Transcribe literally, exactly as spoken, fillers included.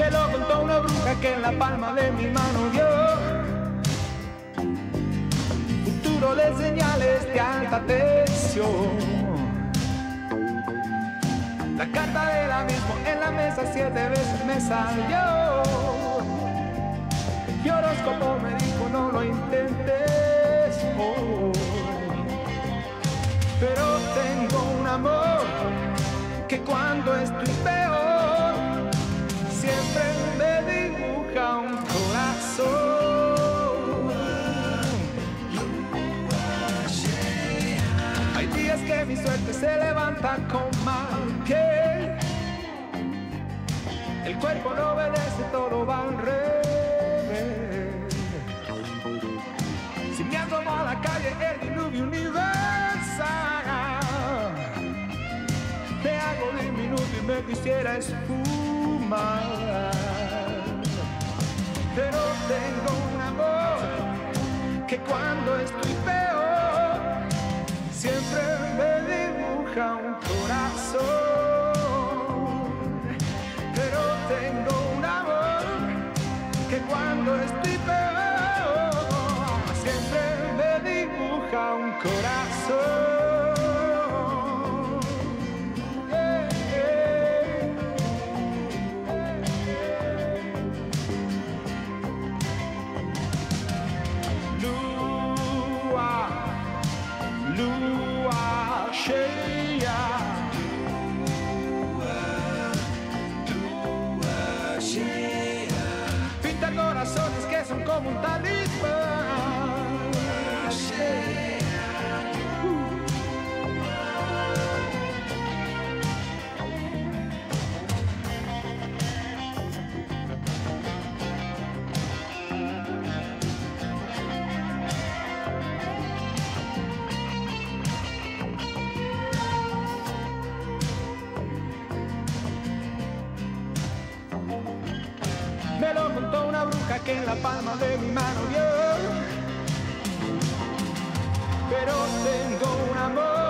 Me lo contó una bruja que en la palma de mi mano vio futuro de señales de alta tensión. La carta del abismo en la mesa siete veces me salió. Mi horóscopo me dijo no lo intentes hoy. Pero tengo un amor que cuando estoy peor siempre me dibuja un corazón. Hay días que mi suerte se levanta con mal pie. El cuerpo no obedece, todo va al revés. Si me asomo a la calle, el diluvio universal me hago diminuto y me quisiera esfumar. Pero tengo un amor que cuando estoy peor siempre me dibuja un corazón. Pero tengo un amor que cuando estoy peor siempre me dibuja un corazón. Lua cheia, lua, lua cheia, pinta corazones que son como un talismán. Lua cheia, uh. Me lo contó una bruja que en la palma de mi mano vio. Pero tengo un amor